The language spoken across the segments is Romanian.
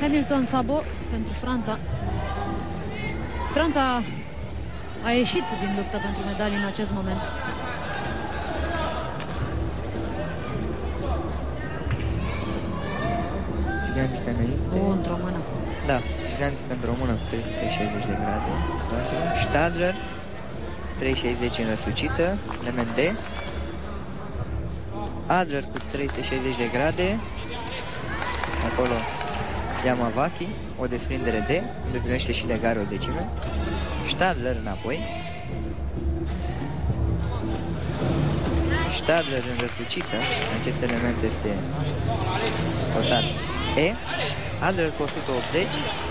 Hamilton Sabo pentru Franța. Franța a ieșit din luptă pentru medalii în acest moment. Gigantică înainte. Într-o mână. Da, gigantică într-o mână cu 360 de grade. Stadler, 360 în răsucită, element D. Adler cu 360 de grade. Acolo Yamavaki, o desprindere D, unde primește și legare o decime. Stadler înapoi. Stadler în răsucită. Acest element este cotat E. Adler cu 180.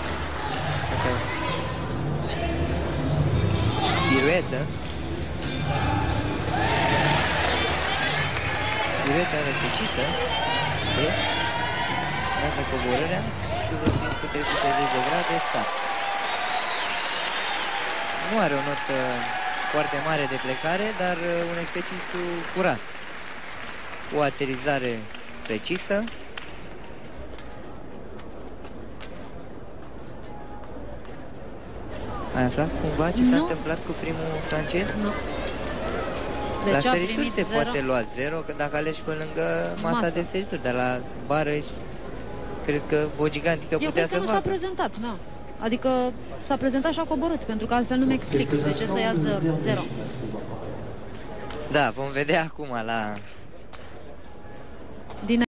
Piruetă. Piruetă în răsucită E. Iată coborârea. Subrotind cu 360 de grade. Start. Nu are o notă foarte mare de plecare, dar un exercițiu curat. O aterizare precisă. Ai aflat cumva ce s-a întâmplat cu primul francez? Nu. La sărituri se poate lua 0, că dacă alegi pe lângă masa de sărituri, dar la bară cred că o gigantică putea să facă. Eu cred că nu s-a prezentat, da. Adică s-a prezentat și a coborât, pentru că altfel nu-mi explic de ce să ia 0. Da, vom vedea acum la